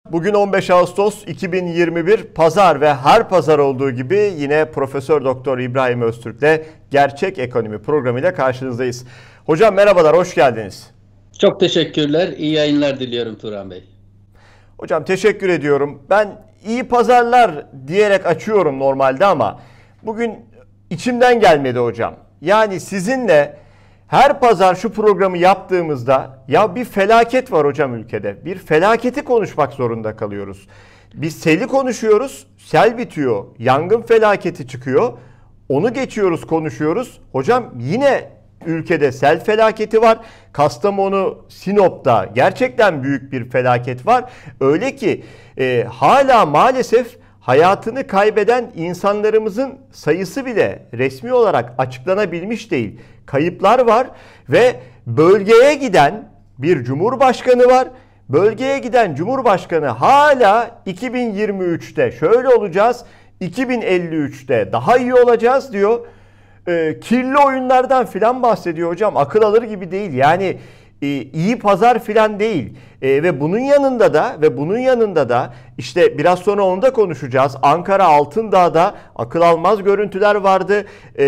Bugün 15 Ağustos 2021 Pazar ve her pazar olduğu gibi yine Profesör Doktor İbrahim Öztürk'le Gerçek Ekonomi programıyla karşınızdayız. Hocam merhabalar, hoş geldiniz. Çok teşekkürler, iyi yayınlar diliyorum Turan Bey. Hocam teşekkür ediyorum. Ben iyi pazarlar diyerek açıyorum normalde ama bugün içimden gelmedi hocam. Yani sizinle her pazar şu programı yaptığımızda ya bir felaket var hocam ülkede. Bir felaketi konuşmak zorunda kalıyoruz. Biz seli konuşuyoruz, sel bitiyor, yangın felaketi çıkıyor. Onu geçiyoruz, konuşuyoruz. Hocam yine ülkede sel felaketi var. Kastamonu, Sinop'ta gerçekten büyük bir felaket var. Öyle ki hala maalesef hayatını kaybeden insanlarımızın sayısı bile resmi olarak açıklanabilmiş değil. Kayıplar var ve bölgeye giden bir cumhurbaşkanı var. Bölgeye giden cumhurbaşkanı hala 2023'te şöyle olacağız, 2053'te daha iyi olacağız diyor. Kirli oyunlardan filan bahsediyor hocam. Akıl alır gibi değil. Yani iyi pazar filan değil. Ve bunun yanında da işte biraz sonra onu da konuşacağız. Ankara Altındağ'da akıl almaz görüntüler vardı.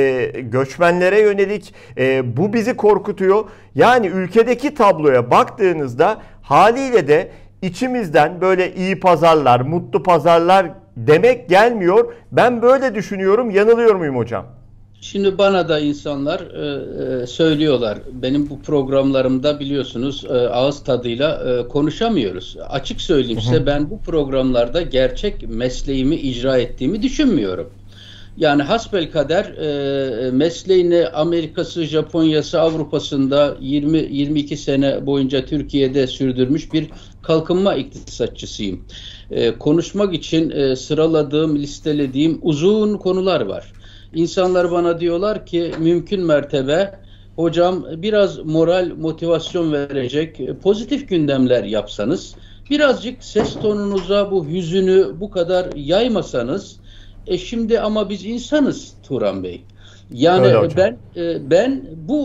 Göçmenlere yönelik bu bizi korkutuyor. Yani ülkedeki tabloya baktığınızda haliyle de içimizden böyle iyi pazarlar, mutlu pazarlar demek gelmiyor. Ben böyle düşünüyorum. Yanılıyor muyum hocam? Şimdi bana da insanlar söylüyorlar. Benim bu programlarımda biliyorsunuz ağız tadıyla konuşamıyoruz. Açık söyleyeyim size, ben bu programlarda gerçek mesleğimi icra ettiğimi düşünmüyorum. Yani hasbelkader mesleğini Amerika'sı, Japonya'sı, Avrupa'sında 20-22 sene boyunca Türkiye'de sürdürmüş bir kalkınma iktisatçısıyım. Konuşmak için sıraladığım, listelediğim uzun konular var. İnsanlar bana diyorlar ki mümkün mertebe hocam biraz moral, motivasyon verecek pozitif gündemler yapsanız, birazcık ses tonunuza bu hüzünü bu kadar yaymasanız. Şimdi ama biz insanız Turan Bey. Yani ben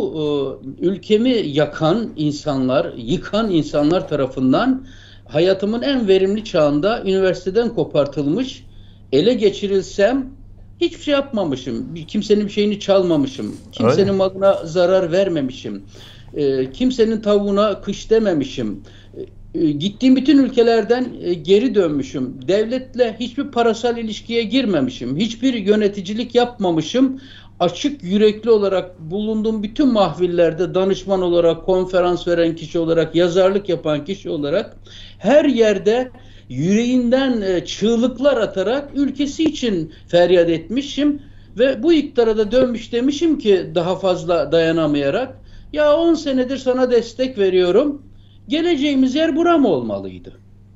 bu ülkemi yakan insanlar, yıkan insanlar tarafından hayatımın en verimli çağında üniversiteden kopartılmış, ele geçirilsem hiçbir şey yapmamışım. Kimsenin bir şeyini çalmamışım. Kimsenin malına zarar vermemişim. Kimsenin tavuğuna kış dememişim. Gittiğim bütün ülkelerden geri dönmüşüm. Devletle hiçbir parasal ilişkiye girmemişim. Hiçbir yöneticilik yapmamışım. Açık yürekli olarak bulunduğum bütün mahvillerde danışman olarak, konferans veren kişi olarak, yazarlık yapan kişi olarak her yerde yüreğinden çığlıklar atarak ülkesi için feryat etmişim ve bu iktidara da dönmüş demişim ki daha fazla dayanamayarak, ya 10 senedir sana destek veriyorum, geleceğimiz yer buram olmalıydı.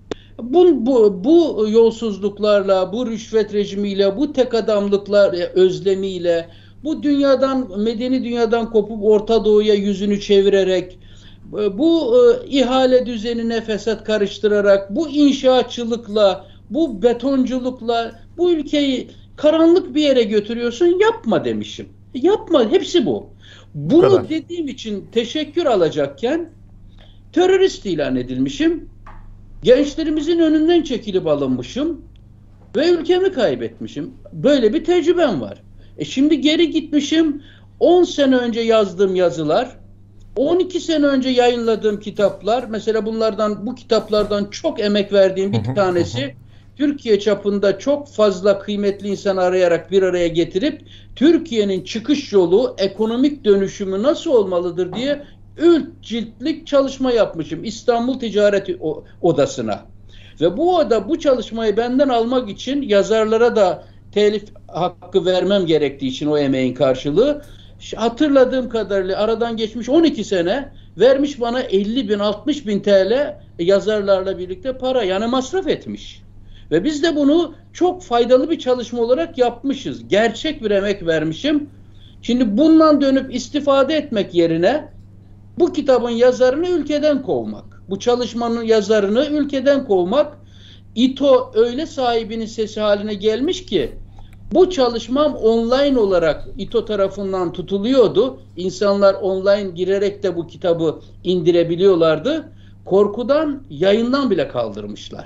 Bu yolsuzluklarla, bu rüşvet rejimiyle, bu tek adamlıklar özlemiyle, bu medeni dünyadan kopup Orta Doğu'ya yüzünü çevirerek, bu ihale düzenine fesat karıştırarak, bu inşaatçılıkla, bu betonculukla bu ülkeyi karanlık bir yere götürüyorsun, yapma demişim. Yapma, hepsi bu. Bunu dediğim için teşekkür alacakken terörist ilan edilmişim. Gençlerimizin önünden çekilip alınmışım ve ülkemi kaybetmişim. Böyle bir tecrübem var. Şimdi geri gitmişim, 10 sene önce yazdığım yazılar, 12 sene önce yayınladığım kitaplar, mesela bu kitaplardan çok emek verdiğim bir tanesi, Türkiye çapında çok fazla kıymetli insan arayarak bir araya getirip Türkiye'nin çıkış yolu, ekonomik dönüşümü nasıl olmalıdır diye 3 ciltlik çalışma yapmışım İstanbul Ticaret Odası'na. Ve bu oda bu çalışmayı benden almak için yazarlara da telif hakkı vermem gerektiği için o emeğin karşılığı, hatırladığım kadarıyla aradan geçmiş 12 sene vermiş bana 50 bin 60 bin TL yazarlarla birlikte para, yani masraf etmiş. Ve biz de bunu çok faydalı bir çalışma olarak yapmışız. Gerçek bir emek vermişim. Şimdi bundan dönüp istifade etmek yerine bu kitabın yazarını ülkeden kovmak, bu çalışmanın yazarını ülkeden kovmak, İTO öyle sahibinin sesi haline gelmiş ki bu çalışmam online olarak İTO tarafından tutuluyordu. İnsanlar online girerek de bu kitabı indirebiliyorlardı. Korkudan yayından bile kaldırmışlar.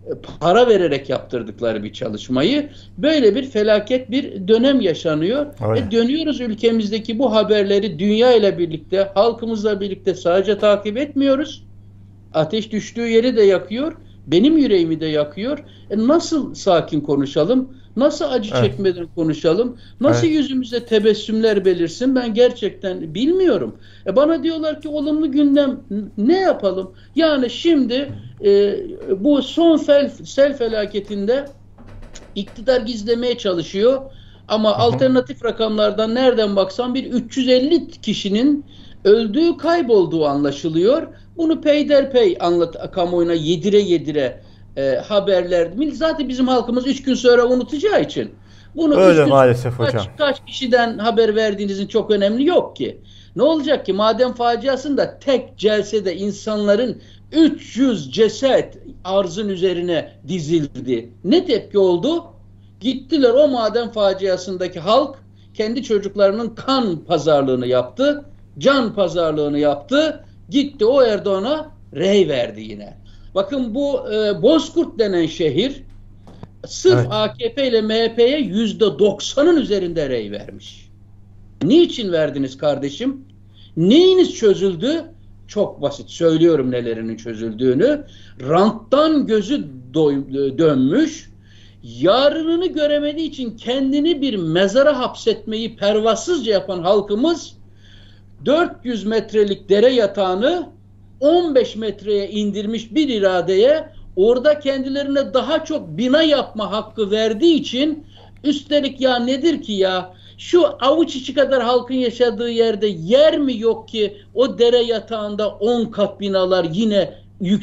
para vererek yaptırdıkları bir çalışmayı. Böyle bir felaket bir dönem yaşanıyor. Dönüyoruz, ülkemizdeki bu haberleri dünya ile birlikte, halkımızla birlikte sadece takip etmiyoruz. Ateş düştüğü yeri de yakıyor. Benim yüreğimi de yakıyor. Nasıl sakin konuşalım? Nasıl acı çekmeden konuşalım? Nasıl yüzümüze tebessümler belirsin? Ben gerçekten bilmiyorum. Bana diyorlar ki olumlu gündem, ne yapalım? Yani şimdi bu son sel felaketinde iktidar gizlemeye çalışıyor. Ama alternatif rakamlardan nereden baksan bir 350 kişinin öldüğü, kaybolduğu anlaşılıyor. Bunu peyderpey kamuoyuna yedire yedire haberler. Zaten bizim halkımız 3 gün sonra unutacağı için. Bunu öyle maalesef hocam. Kaç kişiden haber verdiğinizin çok önemli yok ki. Ne olacak ki? Maden faciasında tek celsede insanların 300 ceset arzın üzerine dizildi. Ne tepki oldu? Gittiler, o maden faciasındaki halk kendi çocuklarının kan pazarlığını yaptı. Can pazarlığını yaptı. Gitti o Erdoğan'a rey verdi yine. Bakın bu Bozkurt denen şehir sırf AKP ile MHP'ye %90'ın üzerinde rey vermiş. Niçin verdiniz kardeşim? Neyiniz çözüldü? Çok basit söylüyorum nelerinin çözüldüğünü. Ranttan gözü dönmüş, yarınını göremediği için kendini bir mezara hapsetmeyi pervasızca yapan halkımız 400 metrelik dere yatağını 15 metreye indirmiş bir iradeye, orada kendilerine daha çok bina yapma hakkı verdiği için, üstelik ya nedir ki ya, şu avuç içi kadar halkın yaşadığı yerde yer mi yok ki o dere yatağında 10 kat binalar yine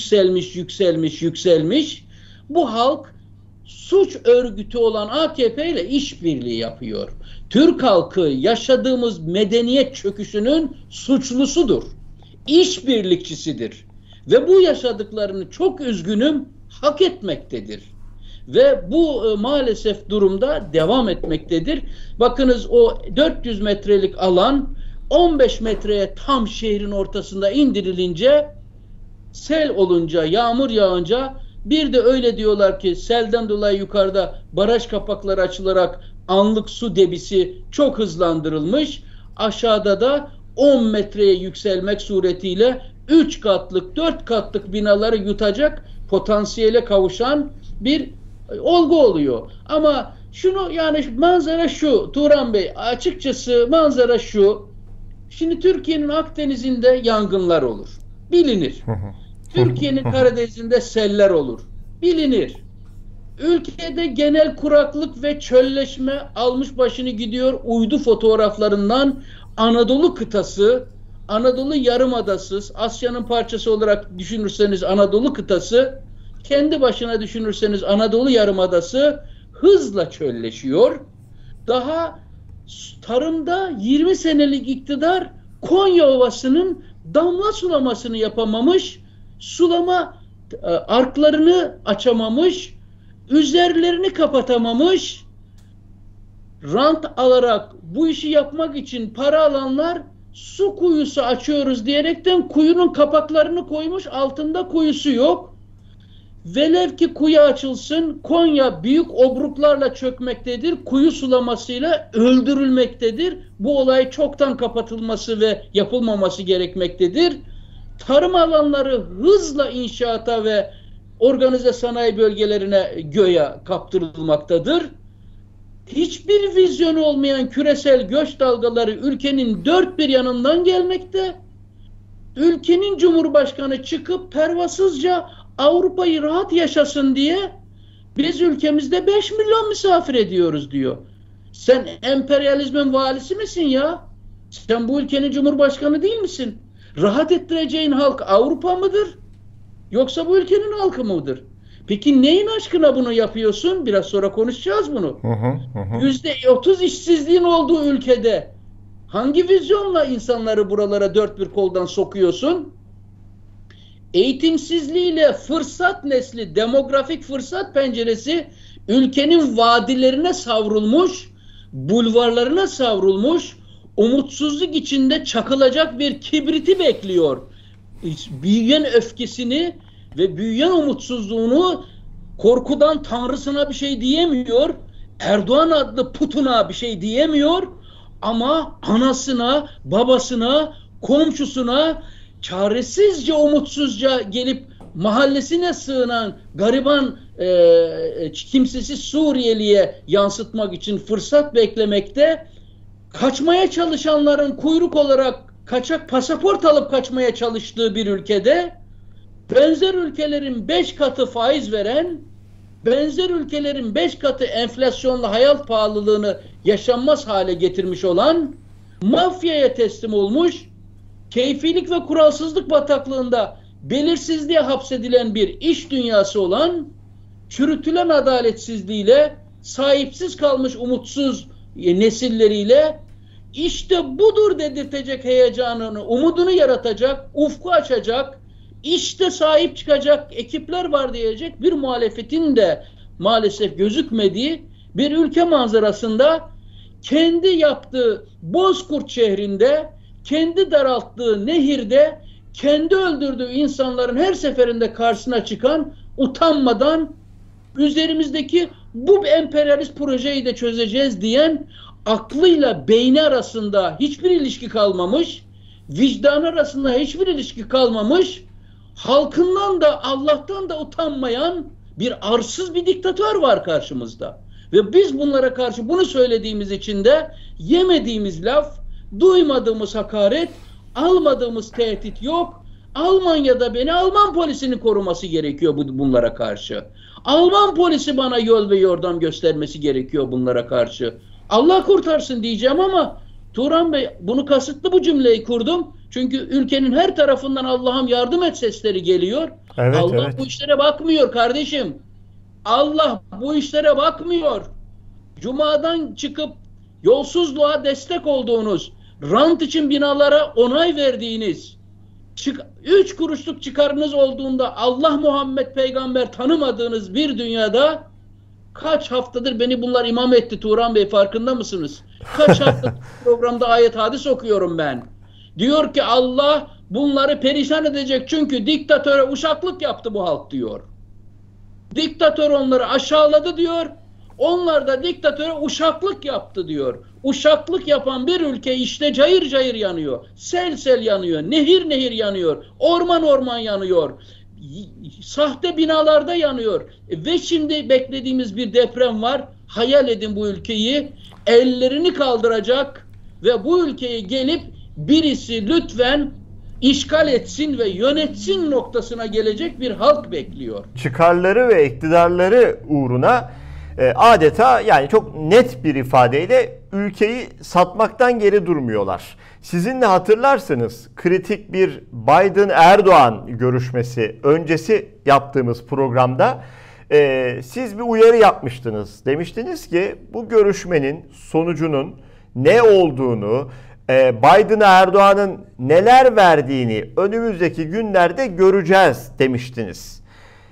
yükselmiş. Bu halk suç örgütü olan AKP ile işbirliği yapıyor. Türk halkı yaşadığımız medeniyet çöküşünün suçlusudur. İşbirlikçisidir. Ve bu yaşadıklarını, çok üzgünüm, hak etmektedir. Ve bu maalesef durumda devam etmektedir. Bakınız, o 400 metrelik alan 15 metreye tam şehrin ortasında indirilince, sel olunca, yağmur yağınca, bir de öyle diyorlar ki selden dolayı yukarıda baraj kapakları açılarak anlık su debisi çok hızlandırılmış. Aşağıda da 10 metreye yükselmek suretiyle 3 katlık, 4 katlık binaları yutacak potansiyele kavuşan bir olgu oluyor. Ama şunu, yani manzara şu Turan Bey, açıkçası manzara şu. Şimdi Türkiye'nin Akdeniz'inde yangınlar olur. Bilinir. Türkiye'nin Karadeniz'inde seller olur. Bilinir. Ülkede genel kuraklık ve çölleşme almış başını gidiyor. Uydu fotoğraflarından Anadolu kıtası, Anadolu Yarımadası, Asya'nın parçası olarak düşünürseniz Anadolu kıtası, kendi başına düşünürseniz Anadolu Yarımadası hızla çölleşiyor. Daha tarımda 20 senelik iktidar Konya Ovası'nın damla sulamasını yapamamış, sulama arklarını açamamış, üzerlerini kapatamamış. Rant alarak bu işi yapmak için para alanlar su kuyusu açıyoruz diyerekten kuyunun kapaklarını koymuş, altında kuyusu yok. Velev ki kuyu açılsın, Konya büyük obruklarla çökmektedir, kuyu sulamasıyla öldürülmektedir. Bu olay çoktan kapatılması ve yapılmaması gerekmektedir. Tarım alanları hızla inşaata ve organize sanayi bölgelerine, göğe kaptırılmaktadır. Hiçbir vizyonu olmayan küresel göç dalgaları ülkenin dört bir yanından gelmekte. Ülkenin Cumhurbaşkanı çıkıp pervasızca Avrupa'yı rahat yaşasın diye biz ülkemizde 5 milyon misafir ediyoruz diyor. Sen emperyalizmin valisi misin ya? Sen bu ülkenin Cumhurbaşkanı değil misin? Rahat ettireceğin halk Avrupa mıdır? Yoksa bu ülkenin halkı mıdır? Peki neyin aşkına bunu yapıyorsun? Biraz sonra konuşacağız bunu. %30 işsizliğin olduğu ülkede hangi vizyonla insanları buralara dört bir koldan sokuyorsun? Eğitimsizliğiyle fırsat nesli, demografik fırsat penceresi ülkenin vadilerine savrulmuş, bulvarlarına savrulmuş, umutsuzluk içinde çakılacak bir kibriti bekliyor. Büyüyen öfkesini ve büyüyen umutsuzluğunu korkudan tanrısına bir şey diyemiyor. Erdoğan adlı putuna bir şey diyemiyor. Ama anasına, babasına, komşusuna çaresizce, umutsuzca gelip mahallesine sığınan gariban, kimsesiz Suriyeliye yansıtmak için fırsat beklemekte, kaçmaya çalışanların kuyruk olarak kaçak pasaport alıp kaçmaya çalıştığı bir ülkede, benzer ülkelerin 5 katı faiz veren, benzer ülkelerin 5 katı enflasyonla hayat pahalılığını yaşanmaz hale getirmiş olan, mafyaya teslim olmuş, keyfilik ve kuralsızlık bataklığında belirsizliğe hapsedilen bir iş dünyası olan, çürütülen adaletsizliğiyle, sahipsiz kalmış umutsuz nesilleriyle, işte budur dedirtecek heyecanını, umudunu yaratacak, ufku açacak, işte sahip çıkacak ekipler var diyecek bir muhalefetin de maalesef gözükmediği bir ülke manzarasında, kendi yaptığı Bozkurt şehrinde, kendi daralttığı nehirde, kendi öldürdüğü insanların her seferinde karşısına çıkan, utanmadan üzerimizdeki bu emperyalist projeyi de çözeceğiz diyen, aklıyla beyni arasında hiçbir ilişki kalmamış, vicdan arasında hiçbir ilişki kalmamış, halkından da Allah'tan da utanmayan bir arsız bir diktatör var karşımızda. Ve biz bunlara karşı bunu söylediğimiz için de yemediğimiz laf, duymadığımız hakaret, almadığımız tehdit yok. Almanya'da beni Alman polisinin koruması gerekiyor bunlara karşı. Alman polisi bana yol ve yordam göstermesi gerekiyor bunlara karşı. Allah kurtarsın diyeceğim ama Turan Bey, bunu kasıtlı bu cümleyi kurdum. Çünkü ülkenin her tarafından Allah'ım yardım et sesleri geliyor. Evet, Allah evet. bu işlere bakmıyor kardeşim. Allah bu işlere bakmıyor. Cuma'dan çıkıp yolsuzluğa destek olduğunuz, rant için binalara onay verdiğiniz, 3 kuruşluk çıkarınız olduğunda Allah, Muhammed peygamber tanımadığınız bir dünyada, kaç haftadır beni bunlar imam etti Turan Bey, farkında mısınız? Kaç haftadır programda ayet hadis okuyorum ben. Diyor ki Allah bunları perişan edecek çünkü diktatöre uşaklık yaptı bu halk diyor. Diktatör onları aşağıladı diyor. Onlar da diktatöre uşaklık yaptı diyor. Uşaklık yapan bir ülke işte cayır cayır yanıyor. Sel sel yanıyor. Nehir nehir yanıyor. Orman orman yanıyor. Sahte binalarda yanıyor. Ve şimdi beklediğimiz bir deprem var. Hayal edin bu ülkeyi. Ellerini kaldıracak ve bu ülkeyi gelip birisi lütfen işgal etsin ve yönetsin noktasına gelecek bir halk bekliyor. Çıkarları ve iktidarları uğruna adeta, yani çok net bir ifadeyle ülkeyi satmaktan geri durmuyorlar. Sizin de hatırlarsınız, kritik bir Biden-Erdoğan görüşmesi öncesi yaptığımız programda siz bir uyarı yapmıştınız. Demiştiniz ki bu görüşmenin sonucunun ne olduğunu, Biden'a Erdoğan'ın neler verdiğini önümüzdeki günlerde göreceğiz demiştiniz.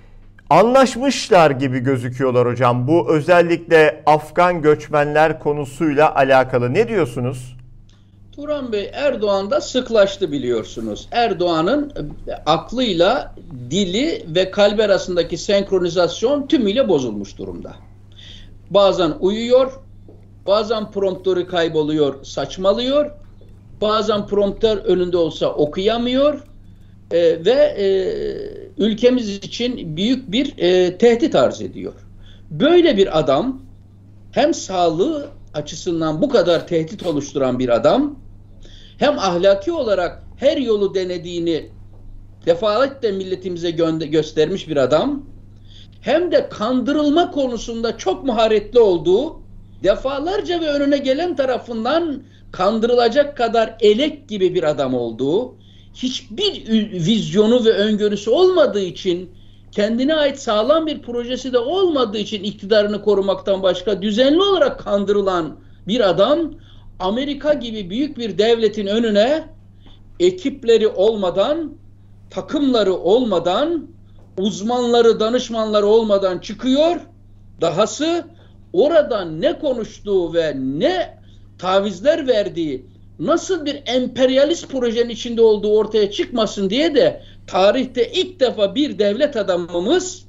Anlaşmışlar gibi gözüküyorlar hocam. Bu özellikle Afgan göçmenler konusuyla alakalı. Ne diyorsunuz? Turan Bey, Erdoğan da sıklaştı biliyorsunuz. Erdoğan'ın aklıyla dili ve kalbi arasındaki senkronizasyon tümüyle bozulmuş durumda. Bazen uyuyor, bazen promptörü kayboluyor, saçmalıyor. Bazen promptör önünde olsa okuyamıyor ve ülkemiz için büyük bir tehdit arz ediyor. Böyle bir adam, hem sağlığı açısından bu kadar tehdit oluşturan bir adam, hem ahlaki olarak her yolu denediğini defaatle milletimize göstermiş bir adam, hem de kandırılma konusunda çok maharetli olduğu, defalarca ve önüne gelen tarafından kandırılacak kadar elek gibi bir adam olduğu, hiçbir vizyonu ve öngörüsü olmadığı için, kendine ait sağlam bir projesi de olmadığı için iktidarını korumaktan başka düzenli olarak kandırılan bir adam, Amerika gibi büyük bir devletin önüne ekipleri olmadan, takımları olmadan, uzmanları, danışmanları olmadan çıkıyor. Dahası oradan ne konuştuğu ve ne tavizler verdiği, nasıl bir emperyalist projenin içinde olduğu ortaya çıkmasın diye de tarihte ilk defa bir devlet adamımız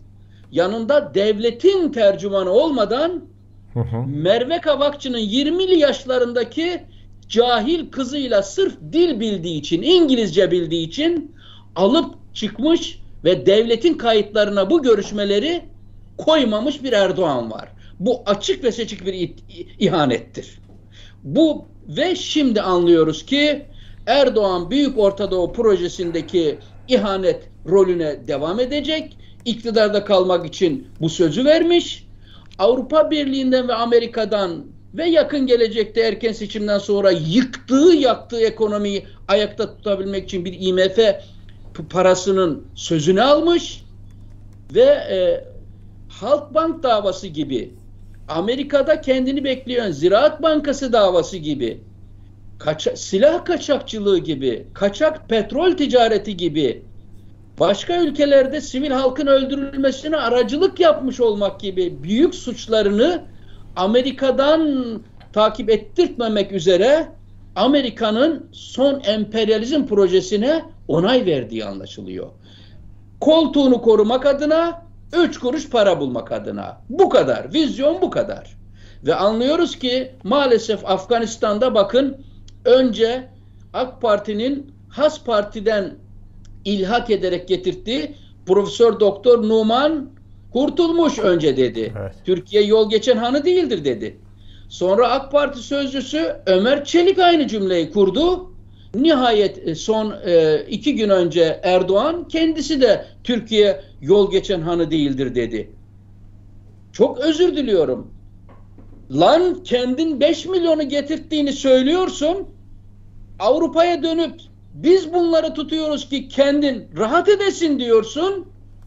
yanında devletin tercümanı olmadan Merve Kavakçı'nın 20'li yaşlarındaki cahil kızıyla sırf dil bildiği için, İngilizce bildiği için alıp çıkmış ve devletin kayıtlarına bu görüşmeleri koymamış bir Erdoğan var. Bu açık ve seçik bir ihanettir. Bu ve şimdi anlıyoruz ki Erdoğan Büyük Orta Doğu projesindeki ihanet rolüne devam edecek. İktidarda kalmak için bu sözü vermiş. Avrupa Birliği'nden ve Amerika'dan ve yakın gelecekte erken seçimden sonra yaktığı ekonomiyi ayakta tutabilmek için bir IMF parasının sözünü almış ve Halkbank davası gibi, Amerika'da kendini bekleyen Ziraat Bankası davası gibi, silah kaçakçılığı gibi, kaçak petrol ticareti gibi, başka ülkelerde sivil halkın öldürülmesine aracılık yapmış olmak gibi büyük suçlarını Amerika'dan takip ettirtmemek üzere Amerika'nın son emperyalizm projesine onay verdiği anlaşılıyor. Koltuğunu korumak adına, 3 kuruş para bulmak adına. Bu kadar. Vizyon bu kadar. Ve anlıyoruz ki maalesef Afganistan'da bakın önce AK Parti'nin Has Parti'den ilhak ederek getirttiği Profesör Doktor Numan Kurtulmuş önce dedi. Evet. Türkiye yol geçen hanı değildir dedi. Sonra AK Parti sözcüsü Ömer Çelik aynı cümleyi kurdu. Nihayet son 2 gün önce Erdoğan kendisi de Türkiye yol geçen hanı değildir dedi. Çok özür diliyorum. Lan kendin 5 milyonu getirttiğini söylüyorsun. Avrupa'ya dönüp biz bunları tutuyoruz ki kendin rahat edesin diyorsun.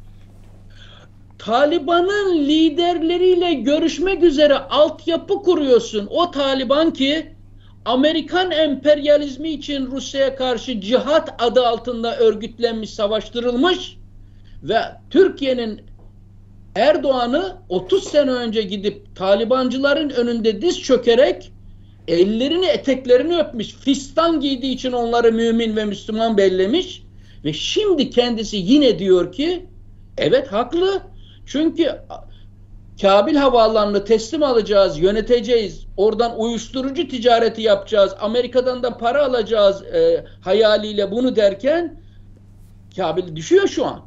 Taliban'ın liderleriyle görüşmek üzere altyapı kuruyorsun. O Taliban ki Amerikan emperyalizmi için Rusya'ya karşı cihat adı altında örgütlenmiş, savaştırılmış ve Türkiye'nin Erdoğan'ı 30 sene önce gidip Talibancıların önünde diz çökerek ellerini eteklerini öpmüş, fistan giydiği için onları mümin ve Müslüman bellemiş ve şimdi kendisi yine diyor ki evet haklı. Çünkü Kabil havaalanını teslim alacağız, yöneteceğiz, oradan uyuşturucu ticareti yapacağız, Amerika'dan da para alacağız hayaliyle bunu derken Kabil düşüyor şu an.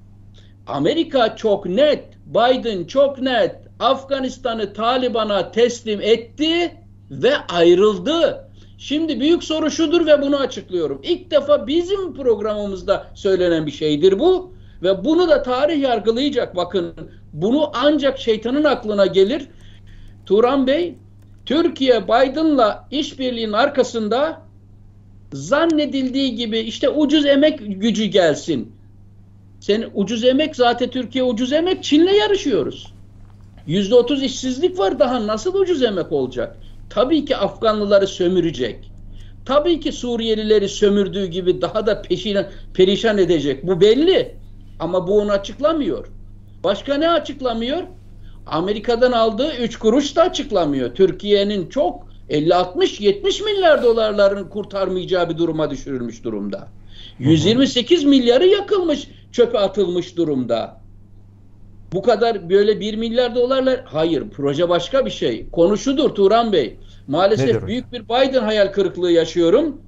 Amerika çok net, Biden çok net, Afganistan'ı Taliban'a teslim etti ve ayrıldı. Şimdi büyük soru şudur ve bunu açıklıyorum. İlk defa bizim programımızda söylenen bir şeydir bu. Ve bunu da tarih yargılayacak. Bakın bunu ancak şeytanın aklına gelir. Turan Bey, Türkiye Biden'la işbirliğinin arkasında zannedildiği gibi işte ucuz emek gücü gelsin. Ucuz emek zaten Türkiye ucuz emek Çin'le yarışıyoruz. %30 işsizlik var, daha nasıl ucuz emek olacak? Tabii ki Afganlıları sömürecek. Tabii ki Suriyelileri sömürdüğü gibi daha da perişan edecek. Bu belli. Ama bu onu açıklamıyor. Başka ne açıklamıyor? Amerika'dan aldığı 3 kuruş da açıklamıyor. Türkiye'nin çok 50-60-70 milyar dolarların kurtarmayacağı bir duruma düşürülmüş durumda. 128 milyarı yakılmış, çöpe atılmış durumda. Bu kadar böyle 1 milyar dolarlar, hayır, proje başka bir şey. Konu şudur Turan Bey. Maalesef büyük bir Biden hayal kırıklığı yaşıyorum.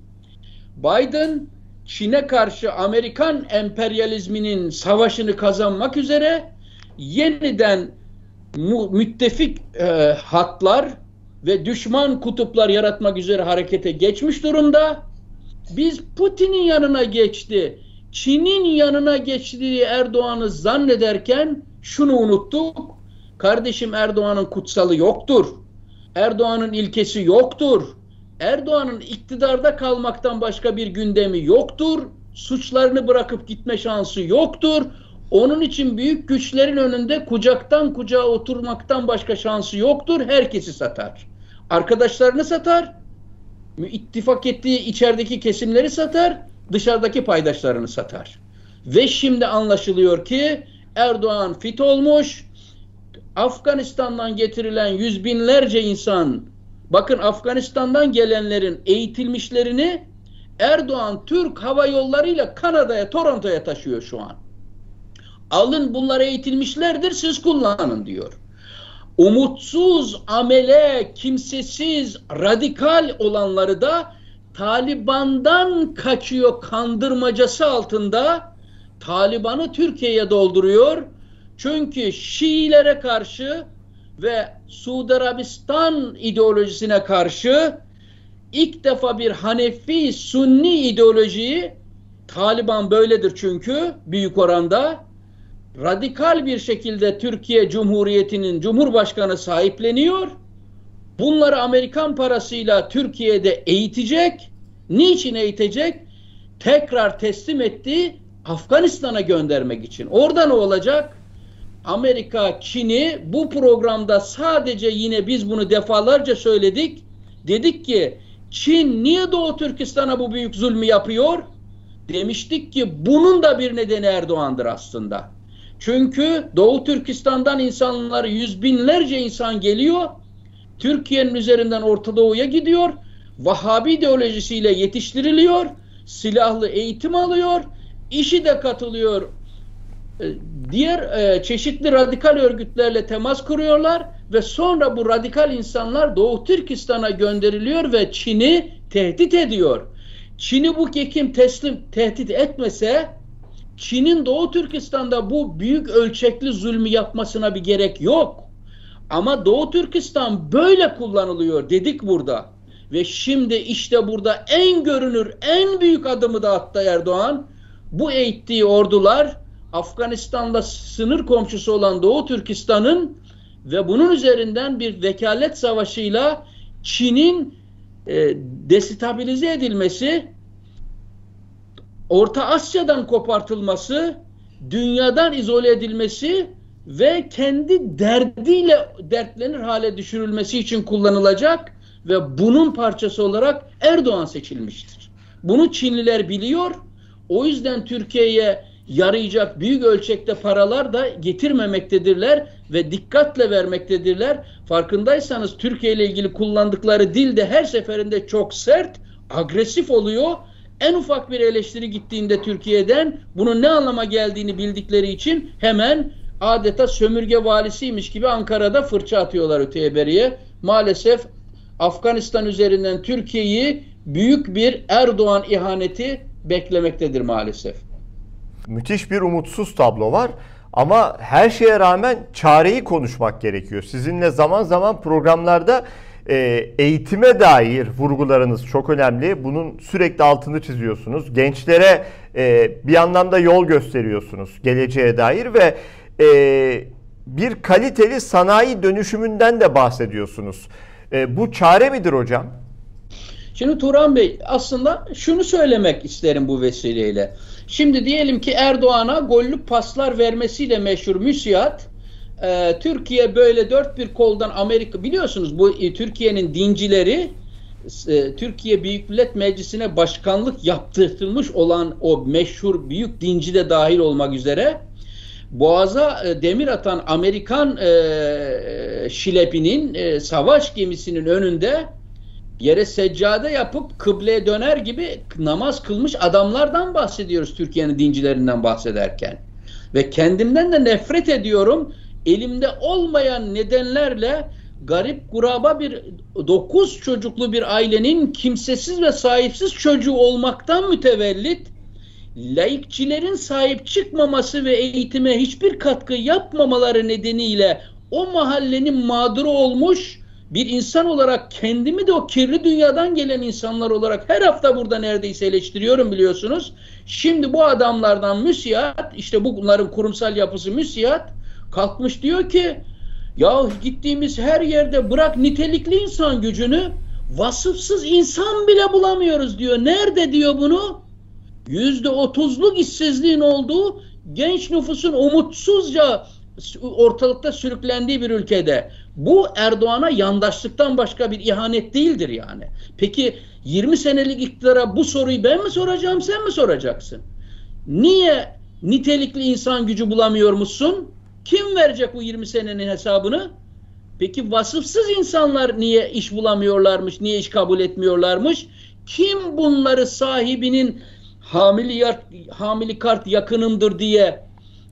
Biden Çin'e karşı Amerikan emperyalizminin savaşını kazanmak üzere yeniden müttefik hatlar ve düşman kutuplar yaratmak üzere harekete geçmiş durumda. Biz Putin'in yanına geçti, Çin'in yanına geçtiği Erdoğan'ı zannederken şunu unuttuk. Kardeşim, Erdoğan'ın kutsalı yoktur. Erdoğan'ın ilkesi yoktur. Erdoğan'ın iktidarda kalmaktan başka bir gündemi yoktur. Suçlarını bırakıp gitme şansı yoktur. Onun için büyük güçlerin önünde kucaktan kucağa oturmaktan başka şansı yoktur. Herkesi satar. Arkadaşlarını satar. İttifak ettiği içerideki kesimleri satar. Dışarıdaki paydaşlarını satar. Ve şimdi anlaşılıyor ki Erdoğan fit olmuş. Afganistan'dan getirilen yüz binlerce insan, bakın Afganistan'dan gelenlerin eğitilmişlerini Erdoğan Türk Hava Yolları'yla Kanada'ya, Toronto'ya taşıyor şu an. Alın, bunlar eğitilmişlerdir, siz kullanın diyor. Umutsuz, amele, kimsesiz, radikal olanları da Taliban'dan kaçıyor kandırmacası altında Taliban'ı Türkiye'ye dolduruyor. Çünkü Şiilere karşı ve Suudi Arabistan ideolojisine karşı ilk defa bir Hanefi, Sunni ideolojiyi, Taliban böyledir çünkü büyük oranda, radikal bir şekilde Türkiye Cumhuriyeti'nin Cumhurbaşkanı sahipleniyor. Bunları Amerikan parasıyla Türkiye'de eğitecek. Niçin eğitecek? Tekrar teslim ettiği Afganistan'a göndermek için. Orada ne olacak? Amerika, Çin'i bu programda sadece, yine biz bunu defalarca söyledik. Dedik ki Çin niye Doğu Türkistan'a bu büyük zulmü yapıyor? Demiştik ki bunun da bir nedeni Erdoğan'dır aslında. Çünkü Doğu Türkistan'dan insanlar, yüz binlerce insan geliyor. Türkiye'nin üzerinden Orta Doğu'ya gidiyor. Vahhabi ideolojisiyle yetiştiriliyor. Silahlı eğitim alıyor. İşi de katılıyor. Diğer çeşitli radikal örgütlerle temas kuruyorlar ve sonra bu radikal insanlar Doğu Türkistan'a gönderiliyor ve Çin'i tehdit ediyor. Çin'i bu Ekim tehdit etmese, Çin'in Doğu Türkistan'da bu büyük ölçekli zulmü yapmasına bir gerek yok. Ama Doğu Türkistan böyle kullanılıyor dedik burada. Ve şimdi işte burada en görünür, en büyük adımı da attı Erdoğan. Bu eğittiği ordular Afganistan'da sınır komşusu olan Doğu Türkistan'ın ve bunun üzerinden bir vekalet savaşıyla Çin'in destabilize edilmesi, Orta Asya'dan kopartılması, dünyadan izole edilmesi ve kendi derdiyle dertlenir hale düşürülmesi için kullanılacak ve bunun parçası olarak Erdoğan seçilmiştir. Bunu Çinliler biliyor. O yüzden Türkiye'ye yarayacak büyük ölçekte paralar da getirmemektedirler ve dikkatle vermektedirler. Farkındaysanız Türkiye ile ilgili kullandıkları dil de her seferinde çok sert, agresif oluyor. En ufak bir eleştiri gittiğinde Türkiye'den bunun ne anlama geldiğini bildikleri için hemen adeta sömürge valisiymiş gibi Ankara'da fırça atıyorlar öteye beriye. Maalesef Afganistan üzerinden Türkiye'yi büyük bir Erdoğan ihaneti beklemektedir maalesef. Müthiş bir umutsuz tablo var ama her şeye rağmen çareyi konuşmak gerekiyor. Sizinle zaman zaman programlarda eğitime dair vurgularınız çok önemli. Bunun sürekli altını çiziyorsunuz. Gençlere bir anlamda yol gösteriyorsunuz geleceğe dair ve bir kaliteli sanayi dönüşümünden de bahsediyorsunuz. Bu çare midir hocam? Şimdi Turan Bey, aslında şunu söylemek isterim bu vesileyle. Şimdi diyelim ki Erdoğan'a gollük paslar vermesiyle meşhur müsiat, Türkiye böyle dört bir koldan Amerika, biliyorsunuz bu Türkiye'nin dincileri, Türkiye Büyük Millet Meclisi'ne başkanlık yaptırtılmış olan o meşhur büyük dinci de dahil olmak üzere Boğaz'a demir atan Amerikan şilepinin, savaş gemisinin önünde yere seccade yapıp kıbleye döner gibi namaz kılmış adamlardan bahsediyoruz Türkiye'nin dincilerinden bahsederken. Ve kendimden de nefret ediyorum. Elimde olmayan nedenlerle garip kuraba bir 9 çocuklu bir ailenin kimsesiz ve sahipsiz çocuğu olmaktan mütevellit, laikçilerin sahip çıkmaması ve eğitime hiçbir katkı yapmamaları nedeniyle o mahallenin mağduru olmuş bir insan olarak kendimi de o kirli dünyadan gelen insanlar olarak her hafta burada neredeyse eleştiriyorum, biliyorsunuz. Şimdi bu adamlardan müsiat, işte bunların kurumsal yapısı müsiat, kalkmış diyor ki ya gittiğimiz her yerde bırak nitelikli insan gücünü, vasıfsız insan bile bulamıyoruz diyor. Nerede diyor bunu? %30'luk işsizliğin olduğu, genç nüfusun umutsuzca ortalıkta sürüklendiği bir ülkede bu Erdoğan'a yandaşlıktan başka bir ihanet değildir yani. Peki 20 senelik iktidara bu soruyu ben mi soracağım, sen mi soracaksın? Niye nitelikli insan gücü bulamıyor musun? Kim verecek bu 20 senenin hesabını? Peki vasıfsız insanlar niye iş bulamıyorlarmış, niye iş kabul etmiyorlarmış? Kim bunları sahibinin hamili kart yakınımdır diye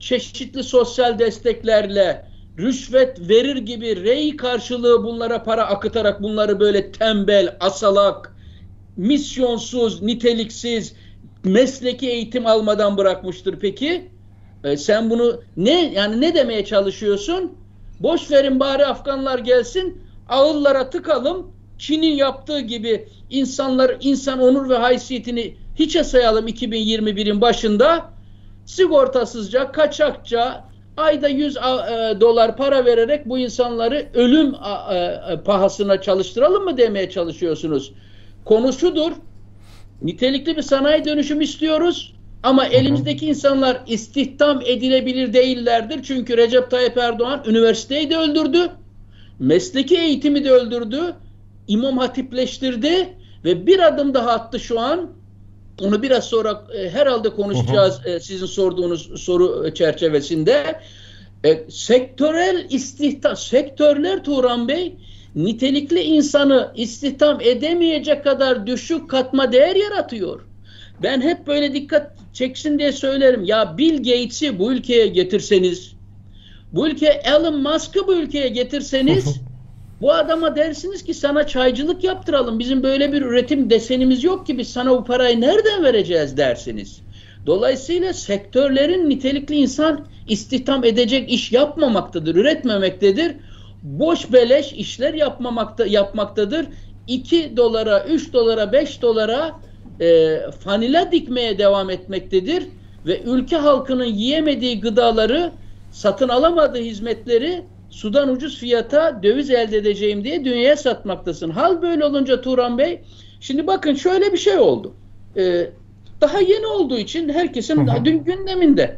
çeşitli sosyal desteklerle rüşvet verir gibi rey karşılığı bunlara para akıtarak bunları böyle tembel, asalak, misyonsuz, niteliksiz, mesleki eğitim almadan bırakmıştır peki? Sen bunu ne demeye çalışıyorsun? Boş verin bari Afganlar gelsin, ağıllara tıkalım. Çin'in yaptığı gibi insan onur ve haysiyetini hiçe sayalım 2021'in başında. Sigortasızca, kaçakça, ayda 100 dolar para vererek bu insanları ölüm pahasına çalıştıralım mı demeye çalışıyorsunuz? Konu şudur, nitelikli bir sanayi dönüşüm istiyoruz ama elimizdeki insanlar istihdam edilebilir değillerdir. Çünkü Recep Tayyip Erdoğan üniversiteyi de öldürdü, mesleki eğitimi de öldürdü, İmam Hatipleştirdi ve bir adım daha attı şu an. Onu biraz sonra herhalde konuşacağız sizin sorduğunuz soru çerçevesinde. Sektörel istihdam, sektörler Turan Bey nitelikli insanı istihdam edemeyecek kadar düşük katma değer yaratıyor. Ben hep böyle dikkat çeksin diye söylerim. Ya Bill Gates'i bu ülkeye getirseniz, bu ülkeye Elon Musk'ı bu ülkeye getirseniz bu adama dersiniz ki sana çaycılık yaptıralım. Bizim böyle bir üretim desenimiz yok ki biz sana bu parayı nereden vereceğiz dersiniz. Dolayısıyla sektörlerin nitelikli insan istihdam edecek iş yapmamaktadır, üretmemektedir. Boş beleş işler yapmaktadır. 2 dolara, 3 dolara, 5 dolara fanila dikmeye devam etmektedir. Ve ülke halkının yiyemediği gıdaları, satın alamadığı hizmetleri sudan ucuz fiyata döviz elde edeceğim diye dünyaya satmaktasın. Hal böyle olunca Turan Bey, şimdi bakın şöyle bir şey oldu. Daha yeni olduğu için herkesin dün gündeminde.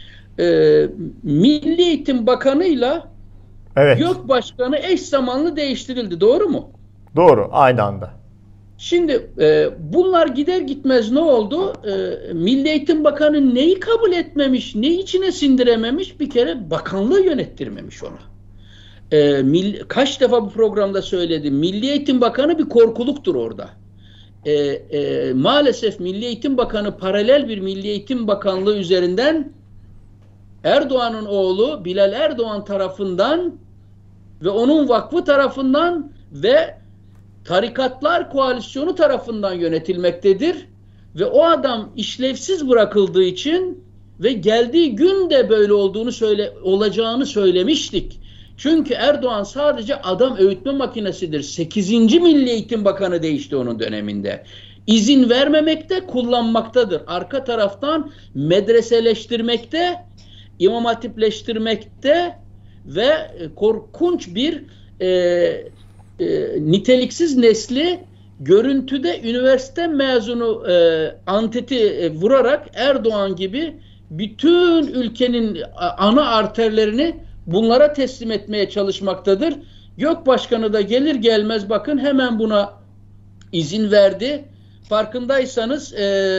Milli Eğitim Bakanı'yla YÖK Başkanı eş zamanlı değiştirildi. Doğru mu? Doğru. Aynı anda. Şimdi bunlar gider gitmez ne oldu? Milli Eğitim Bakanı neyi kabul etmemiş, neyi içine sindirememiş? Bir kere bakanlığı yönettirmemiş ona. Kaç defa bu programda söyledim. Milli Eğitim Bakanı bir korkuluktur orada. Maalesef Milli Eğitim Bakanı paralel bir Milli Eğitim Bakanlığı üzerinden Erdoğan'ın oğlu Bilal Erdoğan tarafından ve onun vakfı tarafından ve tarikatlar koalisyonu tarafından yönetilmektedir. Ve o adam işlevsiz bırakıldığı için ve geldiği gün de böyle olacağını söylemiştik. Çünkü Erdoğan sadece adam öğütme makinesidir. 8. Milli Eğitim Bakanı değişti onun döneminde. İzin vermemekte, kullanmaktadır. Arka taraftan medreseleştirmekte, İmam Hatipleştirmekte ve korkunç bir niteliksiz nesli görüntüde üniversite mezunu antiti vurarak Erdoğan gibi bütün ülkenin ana arterlerini bunlara teslim etmeye çalışmaktadır. YÖK Başkanı da gelir gelmez bakın hemen buna izin verdi. Farkındaysanız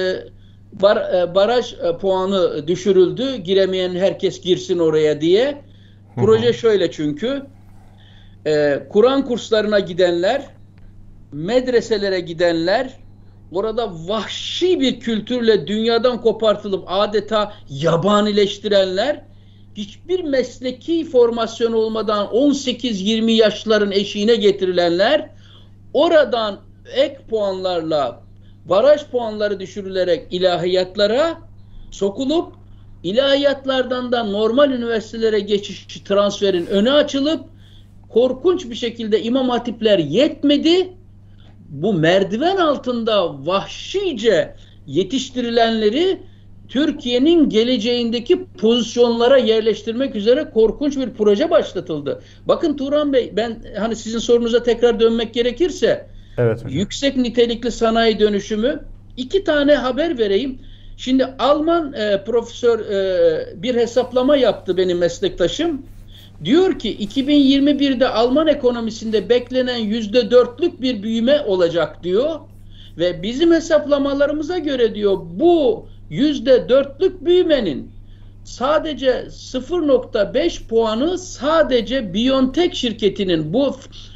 baraj puanı düşürüldü. Giremeyen herkes girsin oraya diye. Proje şöyle çünkü. Kur'an kurslarına gidenler, medreselere gidenler, orada vahşi bir kültürle dünyadan kopartılıp adeta yabanileştirenler, hiçbir mesleki formasyon olmadan 18-20 yaşların eşiğine getirilenler, oradan ek puanlarla, baraj puanları düşürülerek ilahiyatlara sokulup, ilahiyatlardan da normal üniversitelere geçiş transferin önü açılıp, korkunç bir şekilde İmam Hatipler yetmedi. Bu merdiven altında vahşice yetiştirilenleri Türkiye'nin geleceğindeki pozisyonlara yerleştirmek üzere korkunç bir proje başlatıldı. Bakın Turan Bey, ben hani sizin sorunuza tekrar dönmek gerekirse, evet, yüksek nitelikli sanayi dönüşümü 2 tane haber vereyim. Şimdi Alman profesör bir hesaplama yaptı benim meslektaşım. Diyor ki 2021'de Alman ekonomisinde beklenen %4'lük bir büyüme olacak diyor. Ve bizim hesaplamalarımıza göre diyor bu %4'lük büyümenin sadece 0.5 puanı sadece BioNTech şirketinin bu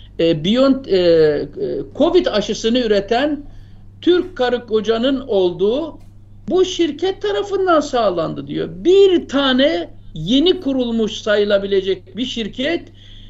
Covid aşısını üreten Türk karı kocanın olduğu bu şirket tarafından sağlandı diyor. Bir tane yeni kurulmuş sayılabilecek bir şirket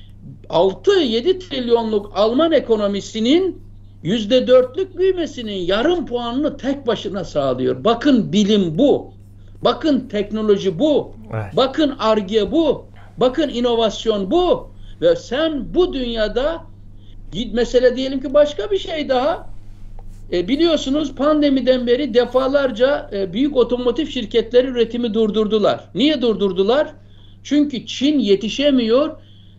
6-7 trilyonluk Alman ekonomisinin %4'lük büyümesinin yarım puanını tek başına sağlıyor. Bakın bilim bu. Bakın teknoloji bu. Evet. Bakın Ar-Ge bu. Bakın inovasyon bu. Ve sen bu dünyada mesela diyelim ki başka bir şey daha. Biliyorsunuz pandemiden beri defalarca büyük otomotiv şirketleri üretimi durdurdular. Niye durdurdular? Çünkü Çin yetişemiyor.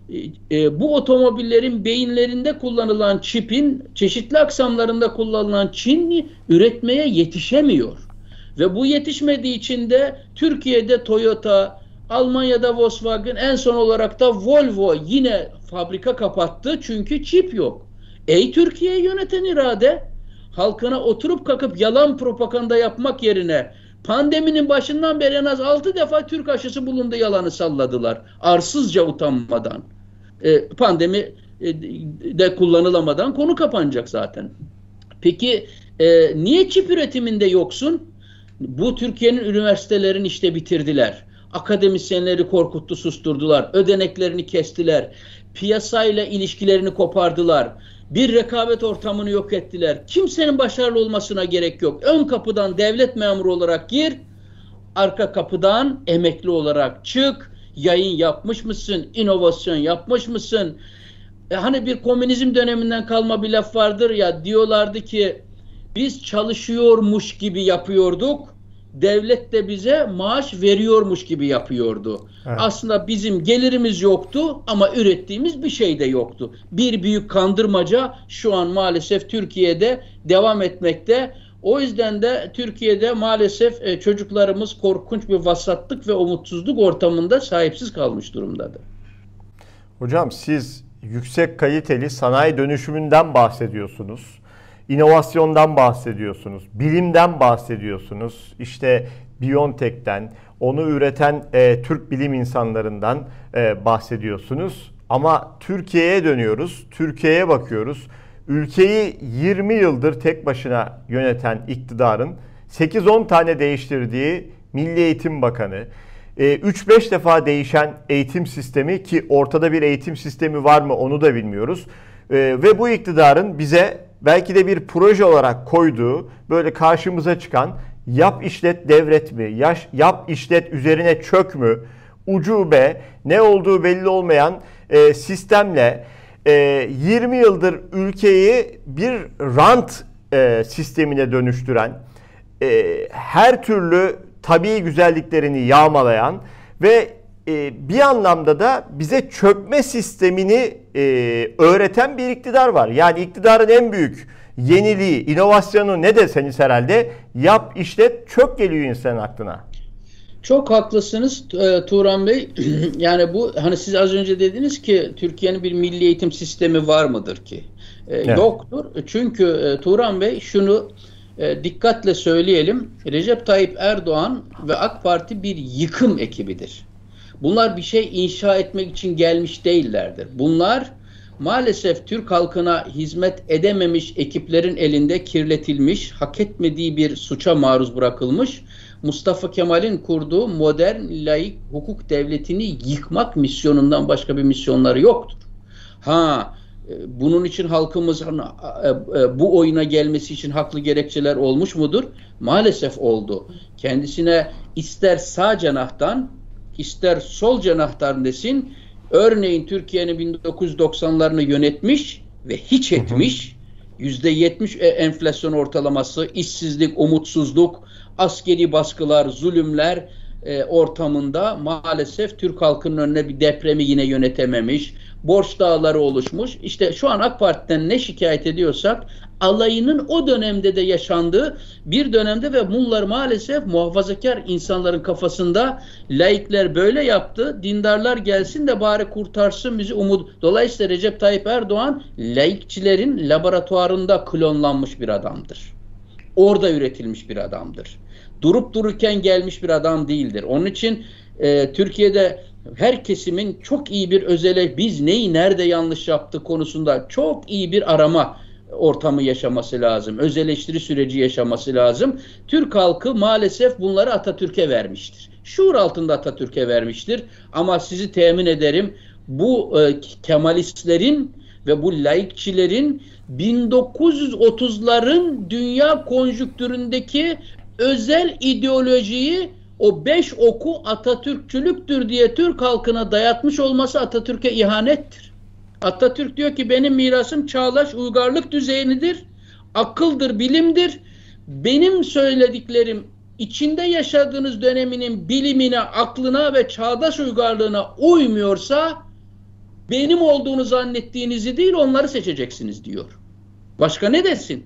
Bu otomobillerin beyinlerinde kullanılan çipin çeşitli aksamlarında kullanılan Çin üretmeye yetişemiyor. Ve bu yetişmediği için de Türkiye'de Toyota, Almanya'da Volkswagen, en son olarak da Volvo yine fabrika kapattı çünkü çip yok. Ey Türkiye'yi yöneten irade, halkına oturup kalkıp yalan propaganda yapmak yerine pandeminin başından beri en az 6 defa Türk aşısı bulundu yalanı salladılar. Arsızca utanmadan. Pandemi de kullanılamadan konu kapanacak zaten. Peki niye çip üretiminde yoksun? Bu Türkiye'nin üniversitelerini işte bitirdiler. Akademisyenleri korkuttu, susturdular. Ödeneklerini kestiler. Piyasayla ilişkilerini kopardılar. Bir rekabet ortamını yok ettiler. Kimsenin başarılı olmasına gerek yok. Ön kapıdan devlet memuru olarak gir, arka kapıdan emekli olarak çık. Yayın yapmış mısın? İnovasyon yapmış mısın? Hani bir komünizm döneminden kalma bir laf vardır ya, diyorlardı ki biz çalışıyormuş gibi yapıyorduk. Devlet de bize maaş veriyormuş gibi yapıyordu. Evet. Aslında bizim gelirimiz yoktu ama ürettiğimiz bir şey de yoktu. Bir büyük kandırmaca şu an maalesef Türkiye'de devam etmekte. O yüzden de Türkiye'de maalesef çocuklarımız korkunç bir vasatlık ve umutsuzluk ortamında sahipsiz kalmış durumdadır. Hocam siz yüksek kaliteli sanayi dönüşümünden bahsediyorsunuz. İnovasyondan bahsediyorsunuz, bilimden bahsediyorsunuz. İşte BioNTech'ten, onu üreten Türk bilim insanlarından bahsediyorsunuz. Ama Türkiye'ye dönüyoruz, Türkiye'ye bakıyoruz. Ülkeyi 20 yıldır tek başına yöneten iktidarın 8-10 tane değiştirdiği Milli Eğitim Bakanı, 3-5 defa değişen eğitim sistemi, ki ortada bir eğitim sistemi var mı onu da bilmiyoruz. Ve bu iktidarın bize belki de bir proje olarak koyduğu, böyle karşımıza çıkan yap işlet devret mi, yap işlet üzerine çök mü, ucube, ne olduğu belli olmayan sistemle 20 yıldır ülkeyi bir rant sistemine dönüştüren, her türlü tabii güzelliklerini yağmalayan ve bir anlamda da bize çökme sistemini öğreten bir iktidar var. Yani iktidarın en büyük yeniliği, inovasyonu ne deseniz herhalde yap işlet çök geliyor insanın aklına. Çok haklısınız Turan Bey. Yani bu, hani siz az önce dediniz ki Türkiye'nin bir milli eğitim sistemi var mıdır ki? Evet. Yoktur. Çünkü Turan Bey şunu dikkatle söyleyelim. Recep Tayyip Erdoğan ve AK Parti bir yıkım ekibidir. Bunlar bir şey inşa etmek için gelmiş değillerdir. Bunlar maalesef Türk halkına hizmet edememiş ekiplerin elinde kirletilmiş, hak etmediği bir suça maruz bırakılmış, Mustafa Kemal'in kurduğu modern, laik hukuk devletini yıkmak misyonundan başka bir misyonları yoktur. Bunun için halkımızın bu oyuna gelmesi için haklı gerekçeler olmuş mudur? Maalesef oldu. Kendisine ister sağ cenahtan, ister sol cenahtan desin, örneğin Türkiye'nin 1990'larını yönetmiş ve hiç etmiş, %70 enflasyon ortalaması, işsizlik, umutsuzluk, askeri baskılar, zulümler ortamında maalesef Türk halkının önüne bir depremi yine yönetememiş, borç dağları oluşmuş. İşte şu an AK Parti'den ne şikayet ediyorsak alayının o dönemde de yaşandığı bir dönemde ve bunlar maalesef muhafazakar insanların kafasında, laikler böyle yaptı, dindarlar gelsin de bari kurtarsın bizi umut. Dolayısıyla Recep Tayyip Erdoğan laikçilerin laboratuvarında klonlanmış bir adamdır. Orada üretilmiş bir adamdır. Durup dururken gelmiş bir adam değildir. Onun için Türkiye'de her kesimin çok iyi bir özele, biz neyi nerede yanlış yaptık konusunda çok iyi bir arama ortamı yaşaması lazım. Öz eleştiri süreci yaşaması lazım. Türk halkı maalesef bunları Atatürk'e vermiştir. Şuur altında Atatürk'e vermiştir. Ama sizi temin ederim, bu Kemalistlerin ve bu laikçilerin 1930'ların dünya konjüktüründeki özel ideolojiyi, o 5 oku Atatürkçülüktür diye Türk halkına dayatmış olması Atatürk'e ihanettir. Atatürk diyor ki benim mirasım çağdaş uygarlık düzeyinidir, akıldır, bilimdir. Benim söylediklerim içinde yaşadığınız döneminin bilimine, aklına ve çağdaş uygarlığına uymuyorsa benim olduğunu zannettiğinizi değil onları seçeceksiniz diyor. Başka ne desin?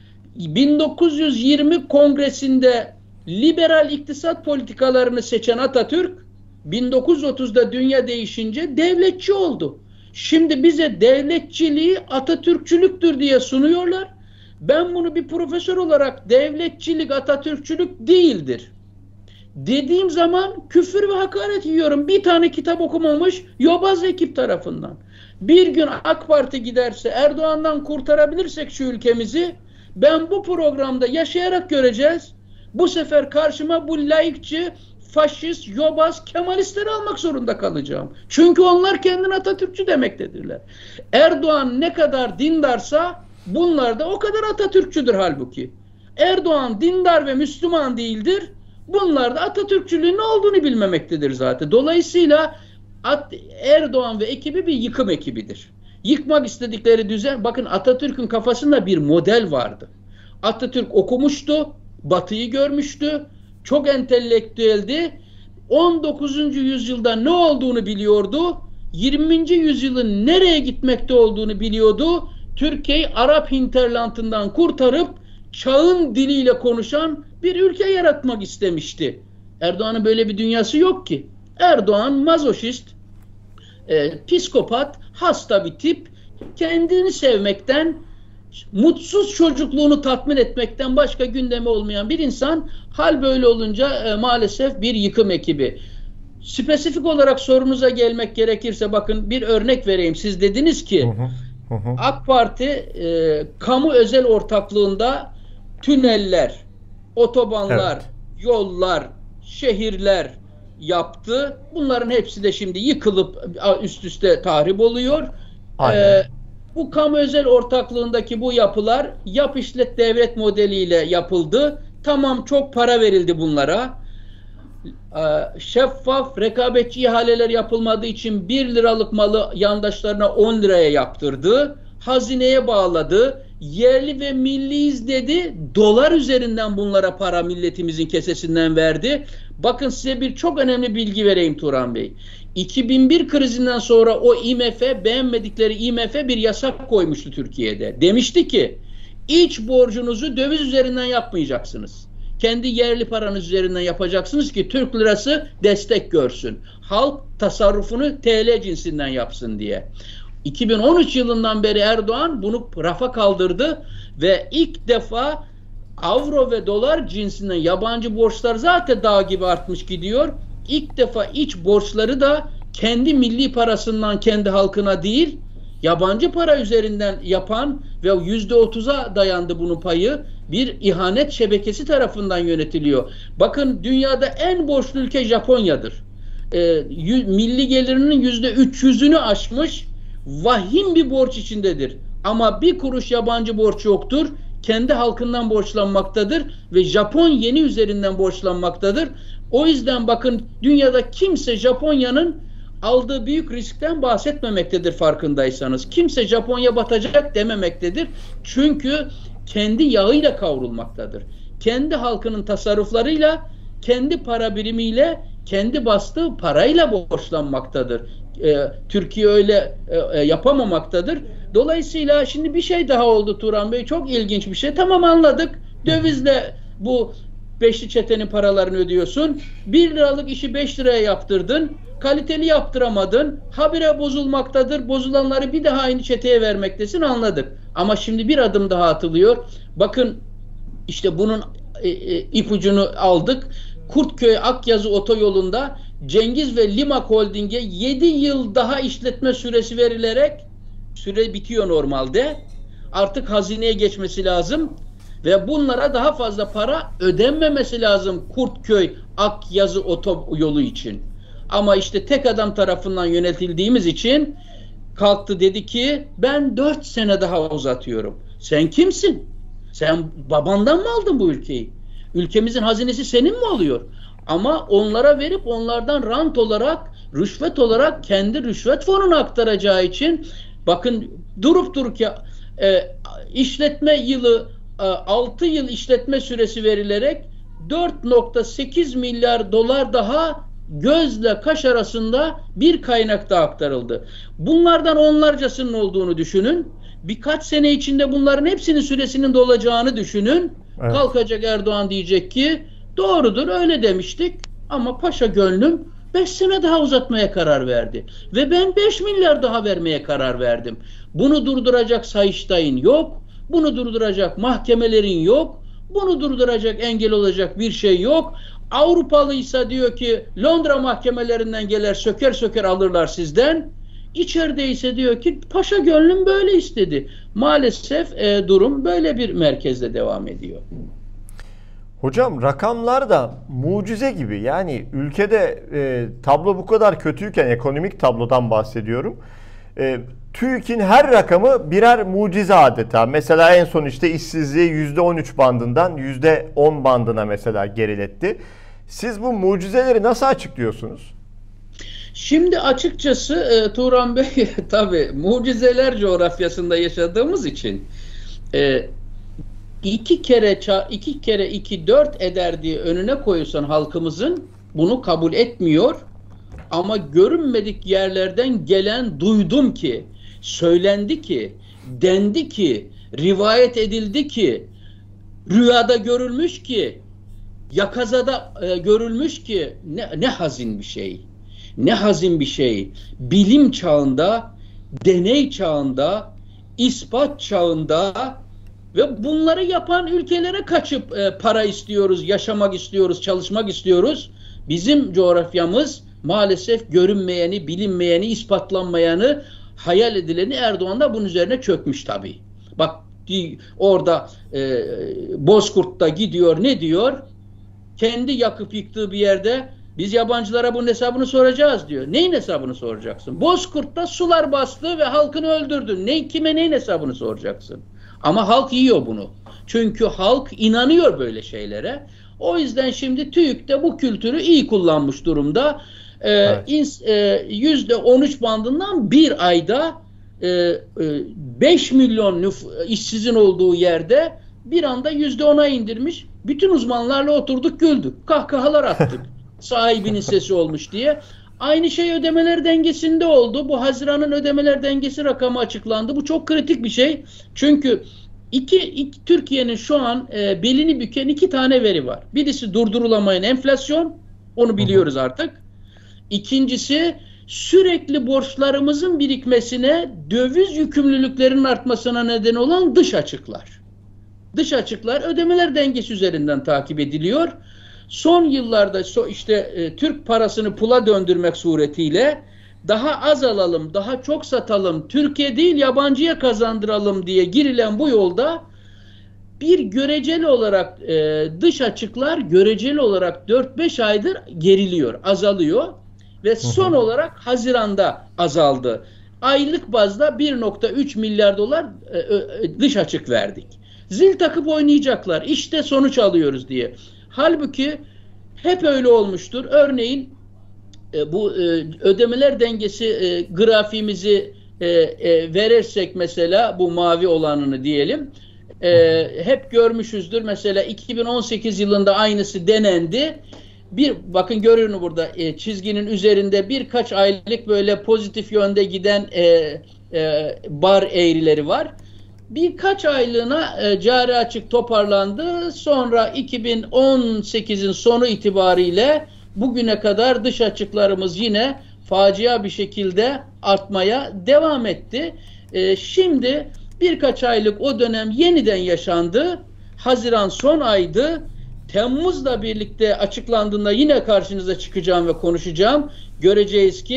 1920 Kongresi'nde liberal iktisat politikalarını seçen Atatürk 1930'da dünya değişince devletçi oldu. Şimdi bize devletçiliği Atatürkçülüktür diye sunuyorlar. Ben bunu bir profesör olarak devletçilik Atatürkçülük değildir dediğim zaman küfür ve hakaret yiyorum. Bir tane kitap okumamış yobaz ekip tarafından. Bir gün AK Parti giderse, Erdoğan'dan kurtarabilirsek şu ülkemizi, ben bu programda yaşayarak göreceğiz. Bu sefer karşıma bu laikçi, faşist, yobaz, Kemalistleri almak zorunda kalacağım. Çünkü onlar kendine Atatürkçü demektedirler. Erdoğan ne kadar dindarsa bunlar da o kadar Atatürkçüdür halbuki. Erdoğan dindar ve Müslüman değildir. Bunlar da Atatürkçülüğün ne olduğunu bilmemektedir zaten. Dolayısıyla Erdoğan ve ekibi bir yıkım ekibidir. Yıkmak istedikleri düzen, bakın Atatürk'ün kafasında bir model vardı. Atatürk okumuştu, Batı'yı görmüştü, çok entelektüeldi. 19. yüzyılda ne olduğunu biliyordu, 20. yüzyılın nereye gitmekte olduğunu biliyordu. Türkiye'yi Arap hinterlandından kurtarıp çağın diliyle konuşan bir ülke yaratmak istemişti. Erdoğan'ın böyle bir dünyası yok ki. Erdoğan mazoşist, psikopat, hasta bir tip, kendini sevmekten, mutsuz çocukluğunu tatmin etmekten başka gündemi olmayan bir insan. Hal böyle olunca maalesef bir yıkım ekibi. Spesifik olarak sorunuza gelmek gerekirse bakın bir örnek vereyim. Siz dediniz ki AK Parti kamu özel ortaklığında tüneller, otobanlar, evet, yollar, şehirler yaptı. Bunların hepsi de şimdi yıkılıp üst üste tahrip oluyor. Bu kamu özel ortaklığındaki bu yapılar yap işlet devlet modeliyle yapıldı. Tamam, çok para verildi bunlara. Şeffaf, rekabetçi ihaleler yapılmadığı için 1 liralık malı yandaşlarına 10 liraya yaptırdı. Hazineye bağladı. Yerli ve milliyiz dedi. Dolar üzerinden bunlara para milletimizin kesesinden verdi. Bakın size bir çok önemli bilgi vereyim Turan Bey. 2001 krizinden sonra o IMF, beğenmedikleri IMF bir yasak koymuştu Türkiye'de. Demişti ki iç borcunuzu döviz üzerinden yapmayacaksınız. Kendi yerli paranız üzerinden yapacaksınız ki Türk lirası destek görsün. Halk tasarrufunu TL cinsinden yapsın diye. 2013 yılından beri Erdoğan bunu rafa kaldırdı ve ilk defa avro ve dolar cinsinden yabancı borçlar zaten dağ gibi artmış gidiyor. İlk defa iç borçları da kendi milli parasından kendi halkına değil, yabancı para üzerinden yapan ve %30'a dayandı bunun payı, bir ihanet şebekesi tarafından yönetiliyor. Bakın dünyada en borçlu ülke Japonya'dır. Milli gelirinin %300'ünü aşmış, vahim bir borç içindedir. Ama bir kuruş yabancı borç yoktur. Kendi halkından borçlanmaktadır ve Japon yeni üzerinden borçlanmaktadır. O yüzden bakın dünyada kimse Japonya'nın aldığı büyük riskten bahsetmemektedir farkındaysanız. Kimse Japonya batacak dememektedir. Çünkü kendi yağıyla kavrulmaktadır. Kendi halkının tasarruflarıyla, kendi para birimiyle, kendi bastığı parayla borçlanmaktadır. Türkiye öyle yapamamaktadır. Dolayısıyla şimdi bir şey daha oldu Turan Bey. Çok ilginç bir şey. Tamam, anladık. Dövizle bu beşli çetenin paralarını ödüyorsun. 1 liralık işi 5 liraya yaptırdın. Kaliteli yaptıramadın. Habire bozulmaktadır. Bozulanları bir daha aynı çeteye vermektesin, anladık. Ama şimdi bir adım daha atılıyor. Bakın işte bunun ipucunu aldık. Kurtköy-Akyazı otoyolunda Cengiz ve Limak Holding'e 7 yıl daha işletme süresi verilerek, süre bitiyor normalde. artık hazineye geçmesi lazım ve bunlara daha fazla para ödenmemesi lazım Kurtköy Akyazı otoyolu için. Ama işte tek adam tarafından yönetildiğimiz için kalktı, dedi ki ben 4 sene daha uzatıyorum. Sen kimsin? Sen babandan mı aldın bu ülkeyi? Ülkemizin hazinesi senin mi oluyor? Ama onlara verip onlardan rant olarak, rüşvet olarak kendi rüşvet fonuna aktaracağı için bakın durup dururken işletme yılı 6 yıl işletme süresi verilerek 4,8 milyar dolar daha gözle kaş arasında bir kaynakta aktarıldı. Bunlardan onlarcasının olduğunu düşünün. Birkaç sene içinde bunların hepsinin süresinin dolacağını düşünün. Evet. Kalkacak Erdoğan, diyecek ki doğrudur, öyle demiştik ama paşa gönlüm 5 sene daha uzatmaya karar verdi. Ve ben 5 milyar daha vermeye karar verdim. Bunu durduracak Sayıştay'ın yok. Bunu durduracak mahkemelerin yok. Bunu durduracak, engel olacak bir şey yok. Avrupalıysa diyor ki Londra mahkemelerinden gelir söker söker alırlar sizden. İçerideyse diyor ki paşa gönlüm böyle istedi. Maalesef durum böyle bir merkezde devam ediyor. Hocam rakamlar da mucize gibi. Yani ülkede tablo bu kadar kötüyken, ekonomik tablodan bahsediyorum. TÜİK'in her rakamı birer mucize adeta. Mesela en son işte işsizliği %13 bandından %10 bandına mesela geriletti. Siz bu mucizeleri nasıl açıklıyorsunuz? Şimdi açıkçası Turan Bey, tabii mucizeler coğrafyasında yaşadığımız için 2 kere 2 4 eder diye önüne koyuyorsan halkımızın, bunu kabul etmiyor. Ama görünmedik yerlerden gelen, duydum ki, söylendi ki, dendi ki, rivayet edildi ki, rüyada görülmüş ki, yakazada görülmüş ki, ne hazin bir şey. Ne hazin bir şey. Bilim çağında, deney çağında, ispat çağında ve bunları yapan ülkelere kaçıp para istiyoruz, yaşamak istiyoruz, çalışmak istiyoruz. Bizim coğrafyamız maalesef görünmeyeni, bilinmeyeni, ispatlanmayanı, hayal edileni, Erdoğan da bunun üzerine çökmüş tabii. Bak orada Bozkurt'ta gidiyor, ne diyor? Kendi yakıp yıktığı bir yerde biz yabancılara bunun hesabını soracağız diyor. Neyin hesabını soracaksın? Bozkurt'ta sular bastı ve halkını öldürdün. Kime neyin hesabını soracaksın? Ama halk yiyor bunu. Çünkü halk inanıyor böyle şeylere. O yüzden şimdi TÜİK de bu kültürü iyi kullanmış durumda. Evet. %13 bandından bir ayda 5 milyon işsizin olduğu yerde bir anda %10'a indirmiş. Bütün uzmanlarla oturduk, güldük. Kahkahalar attık. Sahibinin sesi olmuş diye. Aynı şey ödemeler dengesinde oldu. Bu Haziran'ın ödemeler dengesi rakamı açıklandı. Bu çok kritik bir şey. Çünkü Türkiye'nin şu an belini büken 2 tane veri var. Birisi durdurulamayan enflasyon. Onu biliyoruz artık. İkincisi sürekli borçlarımızın birikmesine, döviz yükümlülüklerinin artmasına neden olan dış açıklar. Dış açıklar ödemeler dengesi üzerinden takip ediliyor. Son yıllarda işte Türk parasını pula döndürmek suretiyle daha az alalım, daha çok satalım, Türkiye değil yabancıya kazandıralım diye girilen bu yolda bir göreceli olarak dış açıklar göreceli olarak 4-5 aydır geriliyor, azalıyor ve son olarak Haziran'da azaldı. Aylık bazda 1,3 milyar dolar dış açık verdik. Zil takıp oynayacaklar, işte sonuç alıyoruz diye. Halbuki hep öyle olmuştur. Örneğin bu ödemeler dengesi grafiğimizi verirsek mesela, bu mavi olanını diyelim, hep görmüşüzdür. Mesela 2018 yılında aynısı denendi. Bakın görüyor burada çizginin üzerinde birkaç aylık böyle pozitif yönde giden bar eğrileri var. Birkaç aylığına cari açık toparlandı. Sonra 2018'in sonu itibariyle bugüne kadar dış açıklarımız yine facia bir şekilde artmaya devam etti. Şimdi birkaç aylık o dönem yeniden yaşandı. Haziran son aydı. Temmuz'la birlikte açıklandığında yine karşınıza çıkacağım ve konuşacağım. Göreceğiz ki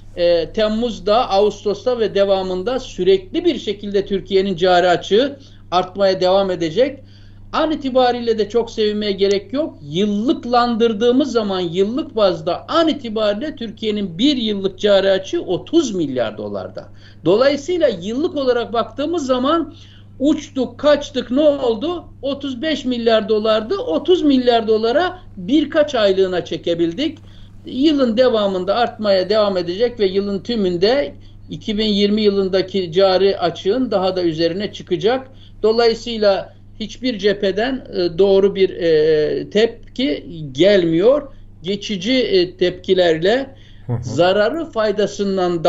Temmuz'da, Ağustos'ta ve devamında sürekli bir şekilde Türkiye'nin cari açığı artmaya devam edecek. An itibariyle de çok sevinmeye gerek yok. Yıllıklandırdığımız zaman yıllık bazda an itibariyle Türkiye'nin bir yıllık cari açığı 30 milyar dolarda. Dolayısıyla yıllık olarak baktığımız zaman uçtuk, kaçtık, ne oldu? 35 milyar dolardı. 30 milyar dolara birkaç aylığına çekebildik. Yılın devamında artmaya devam edecek ve yılın tümünde 2020 yılındaki cari açığın daha da üzerine çıkacak. Dolayısıyla hiçbir cepheden doğru bir tepki gelmiyor. Geçici tepkilerle zararı faydasından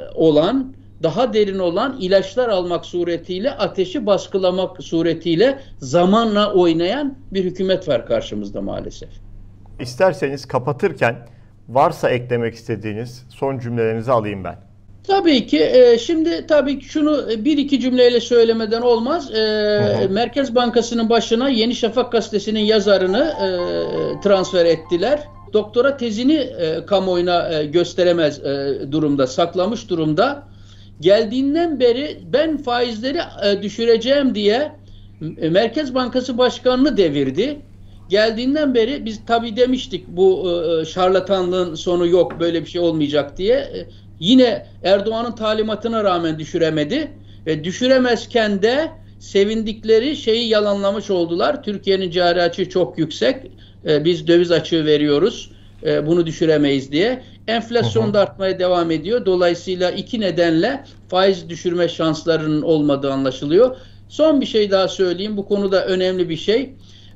daha derin olan ilaçlar almak suretiyle, ateşi baskılamak suretiyle zamanla oynayan bir hükümet var karşımızda maalesef. İsterseniz kapatırken varsa eklemek istediğiniz son cümlelerinizi alayım ben. Tabii ki. Şimdi tabii şunu bir iki cümleyle söylemeden olmaz. Merkez Bankası'nın başına Yeni Şafak gazetesinin yazarını transfer ettiler. Doktora tezini kamuoyuna gösteremez durumda, saklamış durumda. Geldiğinden beri ben faizleri düşüreceğim diye Merkez Bankası Başkanı'nı devirdi. Geldiğinden beri biz tabii demiştik bu şarlatanlığın sonu yok, böyle bir şey olmayacak diye. Yine Erdoğan'ın talimatına rağmen düşüremedi ve düşüremezken de sevindikleri şeyi yalanlamış oldular. Türkiye'nin cari açığı çok yüksek, biz döviz açığı veriyoruz, bunu düşüremeyiz diye. Enflasyon da artmaya devam ediyor. Dolayısıyla iki nedenle faiz düşürme şanslarının olmadığı anlaşılıyor. Son bir şey daha söyleyeyim. Bu konuda önemli bir şey.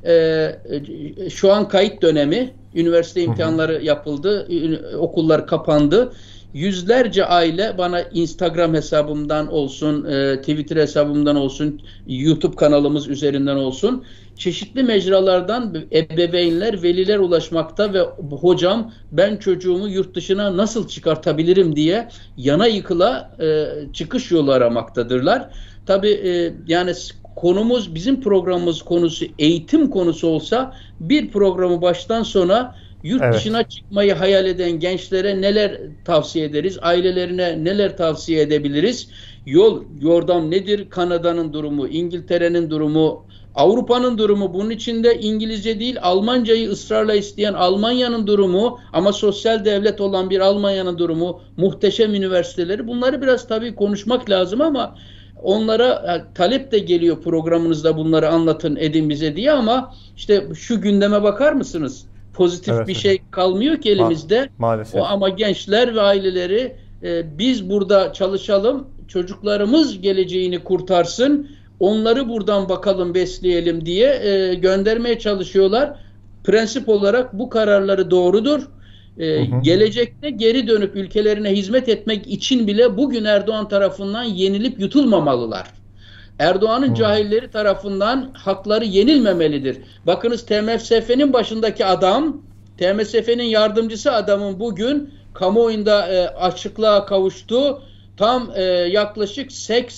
Şu an kayıt dönemi. Üniversite imtihanları yapıldı. Okullar kapandı. Yüzlerce aile bana Instagram hesabımdan olsun, Twitter hesabımdan olsun, YouTube kanalımız üzerinden olsun, çeşitli mecralardan ebeveynler, veliler ulaşmakta ve hocam ben çocuğumu yurt dışına nasıl çıkartabilirim diye yana yıkıla çıkış yolu aramaktadırlar. Tabii yani konumuz, bizim programımız konusu eğitim konusu olsa bir programı baştan sona yurt dışına çıkmayı hayal eden gençlere neler tavsiye ederiz? Ailelerine neler tavsiye edebiliriz? Yordam nedir? Kanada'nın durumu, İngiltere'nin durumu, Avrupa'nın durumu, bunun içinde İngilizce değil Almancayı ısrarla isteyen Almanya'nın durumu, ama sosyal devlet olan bir Almanya'nın durumu, muhteşem üniversiteleri, bunları biraz tabii konuşmak lazım ama onlara talep de geliyor, programınızda bunları anlatın edin bize diye, ama işte şu gündeme bakar mısınız? Pozitif bir şey kalmıyor ki elimizde. Maalesef. Ama gençler ve aileleri biz burada çalışalım, çocuklarımız geleceğini kurtarsın, onları buradan bakalım besleyelim diye göndermeye çalışıyorlar. Prensip olarak bu kararları doğrudur. Gelecekte geri dönüp ülkelerine hizmet etmek için bile bugün Erdoğan tarafından yenilip yutulmamalılar. Erdoğan'ın cahilleri tarafından hakları yenilmemelidir. Bakınız, TMSF'nin başındaki adam, TMSF'nin yardımcısı adamın bugün kamuoyunda açıklığa kavuştu. Tam yaklaşık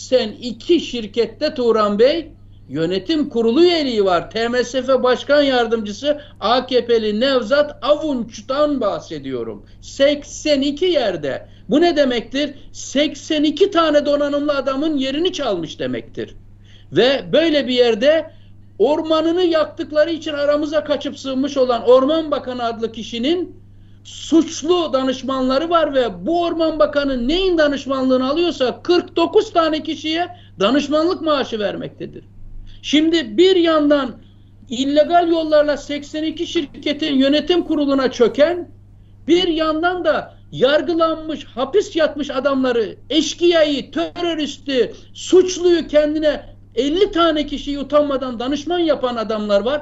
82 şirkette Turan Bey yönetim kurulu üyeliği var. TMSF Başkan Yardımcısı AKP'li Nevzat Avunç'tan bahsediyorum. 82 yerde. Bu ne demektir? 82 tane donanımlı adamın yerini çalmış demektir. Ve böyle bir yerde ormanını yaktıkları için aramıza kaçıp sığınmış olan Orman Bakanı adlı kişinin suçlu danışmanları var ve bu Orman Bakanı neyin danışmanlığını alıyorsa 49 tane kişiye danışmanlık maaşı vermektedir. Şimdi bir yandan illegal yollarla 82 şirketin yönetim kuruluna çöken, bir yandan da yargılanmış, hapis yatmış adamları, eşkıyayı, teröristi, suçluyu kendine 50 tane kişiyi utanmadan danışman yapan adamlar var.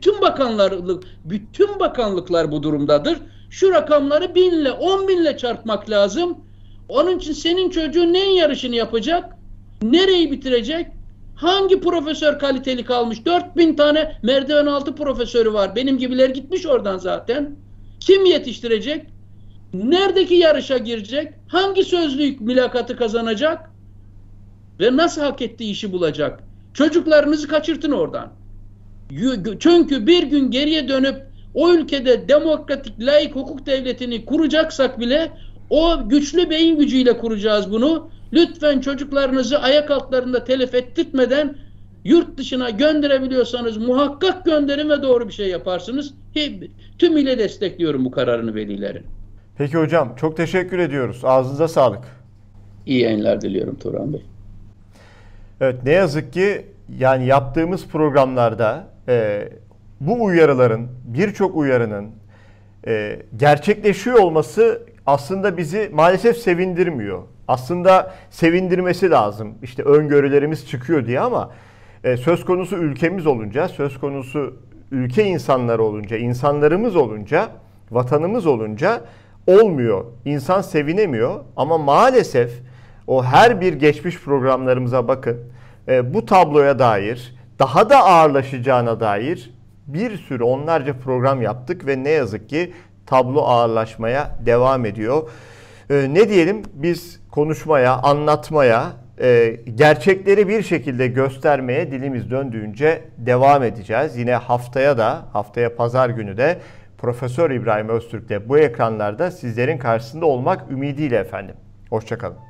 Bütün bakanlıklar bu durumdadır. Şu rakamları 1000 ile 10 binle çarpmak lazım. Onun için senin çocuğun neyin yarışını yapacak? Nereyi bitirecek? Hangi profesör kaliteli kalmış? 4000 tane merdiven altı profesörü var. Benim gibiler gitmiş oradan zaten. Kim yetiştirecek? Neredeki yarışa girecek? Hangi sözlük mülakatı kazanacak? Ve nasıl hak ettiği işi bulacak? Çocuklarınızı kaçırtın oradan. Çünkü bir gün geriye dönüp o ülkede demokratik, laik hukuk devletini kuracaksak bile O güçlü beyin gücüyle kuracağız bunu. Lütfen çocuklarınızı ayak altlarında telef ettirtmeden yurt dışına gönderebiliyorsanız muhakkak gönderin ve doğru bir şey yaparsınız. Tümüyle destekliyorum bu kararını velilerin. Peki hocam, çok teşekkür ediyoruz. Ağzınıza sağlık. İyi yayınlar diliyorum Turan Bey. Evet, ne yazık ki yani yaptığımız programlarda bu uyarıların, birçok uyarının gerçekleşiyor olması aslında bizi maalesef sevindirmiyor. Aslında sevindirmesi lazım. İşte öngörülerimiz çıkıyor diye ama söz konusu ülkemiz olunca, söz konusu ülke insanları olunca, insanlarımız olunca, vatanımız olunca olmuyor. İnsan sevinemiyor ama maalesef o her bir geçmiş programlarımıza bakın. Bu tabloya dair, daha da ağırlaşacağına dair bir sürü onlarca program yaptık ve ne yazık ki tablo ağırlaşmaya devam ediyor. Ne diyelim, biz konuşmaya, anlatmaya, gerçekleri bir şekilde göstermeye dilimiz döndüğünce devam edeceğiz. Yine haftaya pazar günü de Profesör İbrahim Öztürk'le bu ekranlarda sizlerin karşısında olmak ümidiyle efendim. Hoşça kalın.